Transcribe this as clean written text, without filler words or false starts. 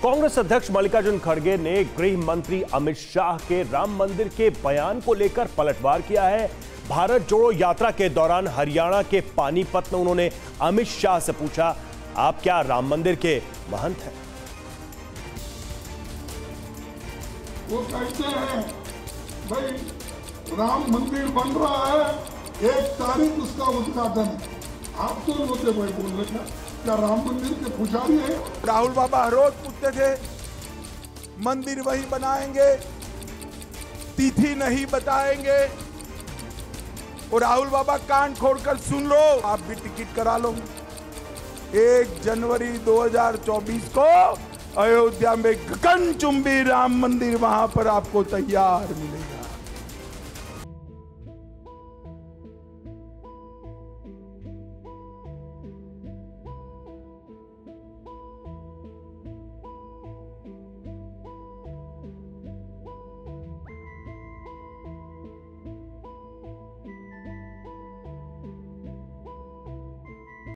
कांग्रेस अध्यक्ष मल्लिकार्जुन खड़गे ने गृह मंत्री अमित शाह के राम मंदिर के बयान को लेकर पलटवार किया है। भारत जोड़ो यात्रा के दौरान हरियाणा के पानीपत में उन्होंने अमित शाह से पूछा, आप क्या राम मंदिर के महंत हैं? वो कहते हैं भाई राम मंदिर बन रहा है, 1 तारीख उसका उद्घाटन। आप तो होते भाई बोल रहे थे क्या राम मंदिर के पुजारी है? राहुल बाबा रोज पूछते थे मंदिर वही बनाएंगे, तिथि नहीं बताएंगे। और राहुल बाबा कान खोलकर सुन लो, आप भी टिकट करा लो। 1 जनवरी 2024 को अयोध्या में गगनचुंबी राम मंदिर वहां पर आपको तैयार मिले।